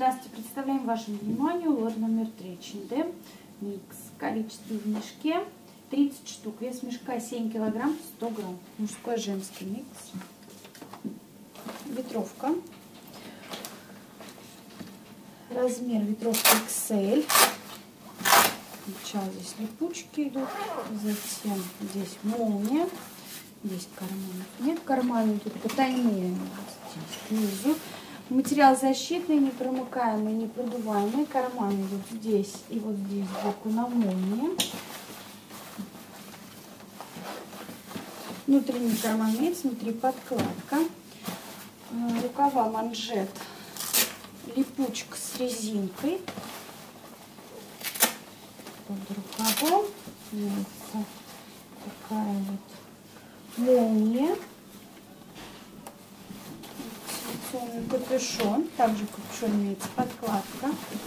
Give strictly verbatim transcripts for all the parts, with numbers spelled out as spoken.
Здравствуйте, представляем вашему вниманию лот номер три эйч энд эм микс. Количество в мешке тридцать штук. Вес мешка семь килограмм сто грамм. Мужской женский микс. Ветровка. Размер ветровки икс эль. Сначала здесь липучки идут, затем здесь молния. Здесь карманов нет, карманы тут потайные здесь внизу. Материал защитный, непромокаемый, непродуваемый. Карманы вот здесь и вот здесь сбоку на молнии. Внутренний карман имеется, внутри подкладка. Рукава, манжет, липучка с резинкой. Под рукавом имеется такая вот молния. Капюшон. Также капюшон имеется подкладка.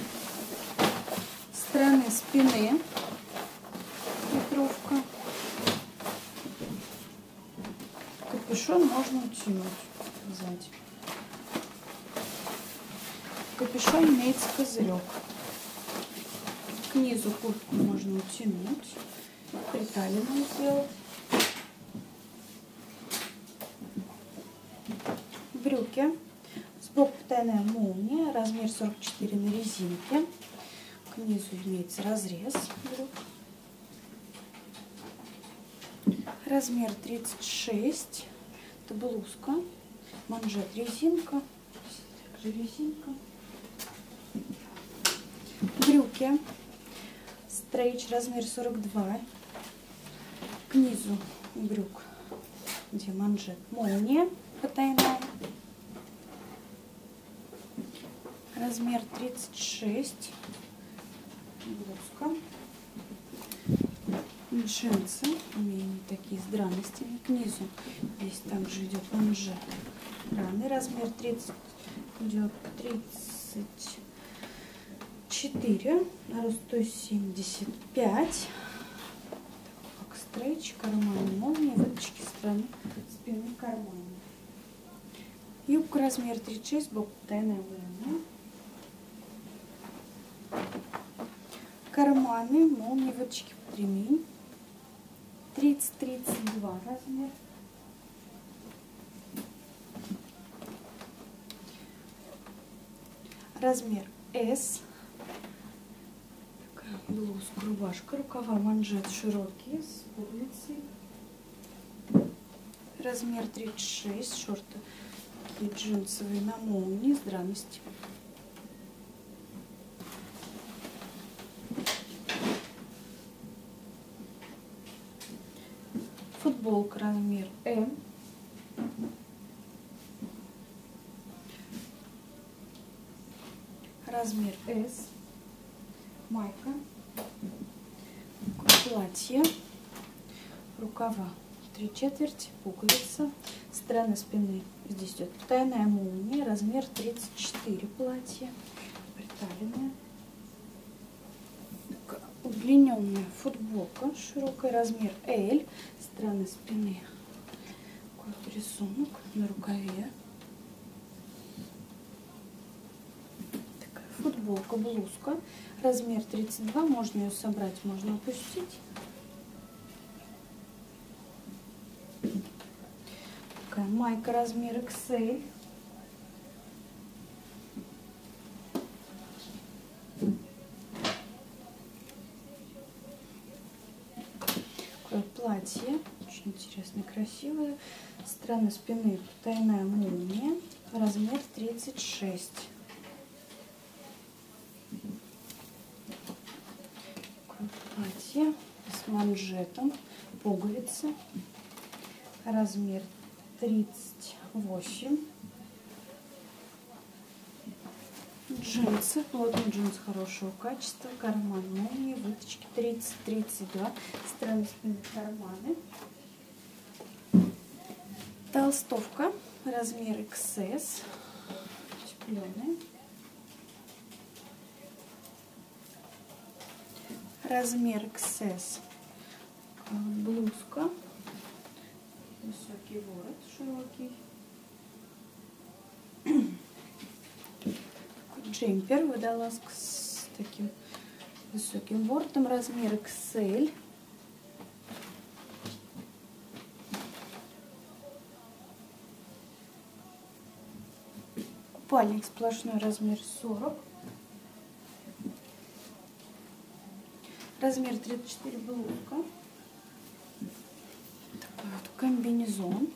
С стороны спины ветровка. Капюшон можно утянуть сзади. В капюшоне имеется козырек. К низу куртку можно утянуть, приталенную сделать. Брюки. Сбоку потайная молния, размер сорок четыре на резинке. К низу имеется разрез брюк. Размер тридцать шесть. Это блузка. Манжет резинка. Также резинка. Брюки. Стрейч, размер сорок два. К низу брюк, где манжет, молния потайная. Размер тридцать шесть. Блузка. Джинсы. Имеем такие с драностями. К низу здесь также идет манжет. Раны. Размер тридцать идет тридцать четыре. Рост сто семьдесят пять. Как стрейч. Карман, молния. Выточки со стороны спины кармана. Юбка размер тридцать шесть. Сбоку потайная молния. Карманы, молнии, выточки под ремень. тридцать тридцать два размер. Размер эс. Такая блузка, рубашка, рукава, манжет широкие с пуговицей. Размер тридцать шесть. Шорты такие джинсовые на молнии с драностью. Футболка размер эм. Размер эс. Майка. Платье. Рукава три четверти, пуговица. С стороны спины здесь идет потайная молния. Размер тридцать четыре платье. Приталенное. Удлиненная футболка, широкий размер эль, с стороны спины такой рисунок на рукаве. Такая футболка, блузка, размер тридцать два, можно ее собрать, можно опустить. Такая майка, размер икс эль. Платье, очень интересное, красивое. С стороны спины потайная молния, размер тридцать шесть. Такое платье с манжетом, пуговицы, размер тридцать восемь. Джинсы, плотный джинс хорошего качества, карман молнии, выточки тридцать тридцать два, стороны спины карманы. Толстовка, размер икс эс, утепленная. Размер икс эс, блузка, высокий ворот, широкий. джемпер водолазка с таким высоким бортом, размер икс эль. Купальник сплошной, размер сорок. Размер тридцать четыре, блузка. Такой вот комбинезон.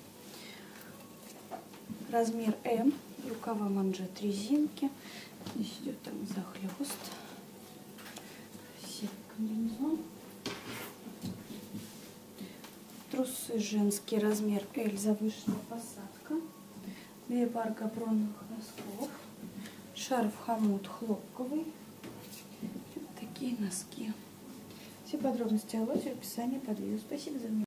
Размер эм. Рукава, манжет, резинки. Здесь идет там захлест. Красивый комбинезон. Трусы женские, размер эль, завышенная посадка. Две пары капроновых носков. Шарф хомут хлопковый. Вот такие носки. Все подробности о лоте в описании под видео. Спасибо за внимание.